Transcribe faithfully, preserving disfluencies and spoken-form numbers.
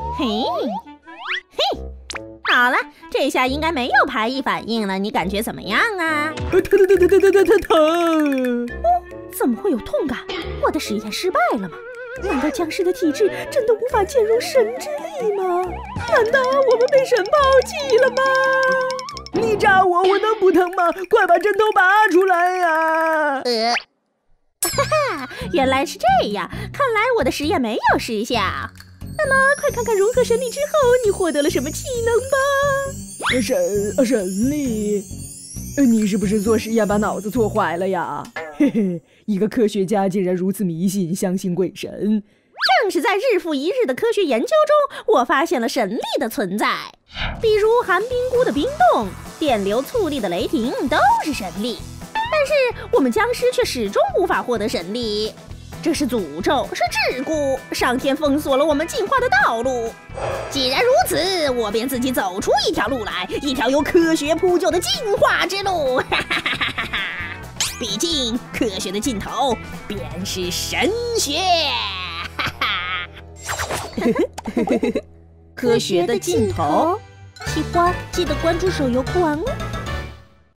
嘿，嘿，好了，这下应该没有排异反应了，你感觉怎么样啊？ 疼疼疼疼疼疼疼疼！ 哦，怎么会有痛感？我的实验失败了吗？难道僵尸的体质真的无法兼容神之力吗？难道我们被神抛弃了吗？ 你扎我，我能不疼吗？快把针头拔出来呀！ 呃，哈哈，原来是这样，看来我的实验没有失效。那么，快看看融合神力之后，你获得了什么技能吧？ 神神力？你是不是做实验把脑子做坏了呀？嘿嘿，一个科学家竟然如此迷信，相信鬼神。 正是在日复一日的科学研究中，我发现了神力的存在，比如寒冰菇的冰冻、电流促力的雷霆都是神力。但是我们僵尸却始终无法获得神力，这是诅咒，是桎梏，上天封锁了我们进化的道路。既然如此，我便自己走出一条路来，一条由科学铺就的进化之路。哈哈哈哈哈！毕竟科学的尽头便是神学。哈哈！科学的尽头，喜欢记得关注手游酷玩哦。